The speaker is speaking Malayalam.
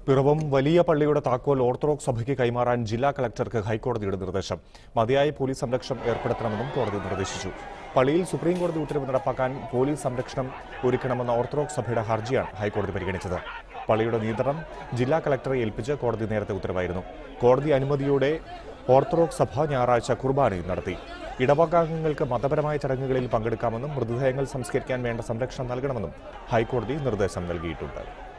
പിറവം വലിയ പള്ളിയുടെ താക്കോൽ ഓർത്തഡോക്സ് സഭയ്ക്ക് കൈമാറാൻ ജില്ലാ കളക്ടർക്ക് ഹൈക്കോടതിയുടെ നിർദ്ദേശം. മതിയായ പോലീസ് സംരക്ഷണം ഏർപ്പെടുത്തണമെന്നും കോടതി നിർദ്ദേശിച്ചു. പള്ളിയിൽ സുപ്രീംകോടതി ഉത്തരവ് നടപ്പാക്കാൻ പോലീസ് സംരക്ഷണം ഒരുക്കണമെന്ന ഓർത്തഡോക്സ് സഭയുടെ ഹർജിയാണ് ഹൈക്കോടതി പരിഗണിച്ചത്. പള്ളിയുടെ നിയന്ത്രണം ജില്ലാ കളക്ടറെ ഏൽപ്പിച്ച് കോടതി നേരത്തെ ഉത്തരവായിരുന്നു. കോടതി അനുമതിയോടെ ഓർത്തഡോക്സ് സഭ ഞായറാഴ്ച കുർബാനയും നടത്തി. ഇടവകാംഗങ്ങൾക്ക് മതപരമായ ചടങ്ങുകളിൽ പങ്കെടുക്കാമെന്നും മൃതദേഹങ്ങൾ സംസ്കരിക്കാൻ വേണ്ട സംരക്ഷണം നൽകണമെന്നും ഹൈക്കോടതി നിർദ്ദേശം നൽകിയിട്ടുണ്ട്.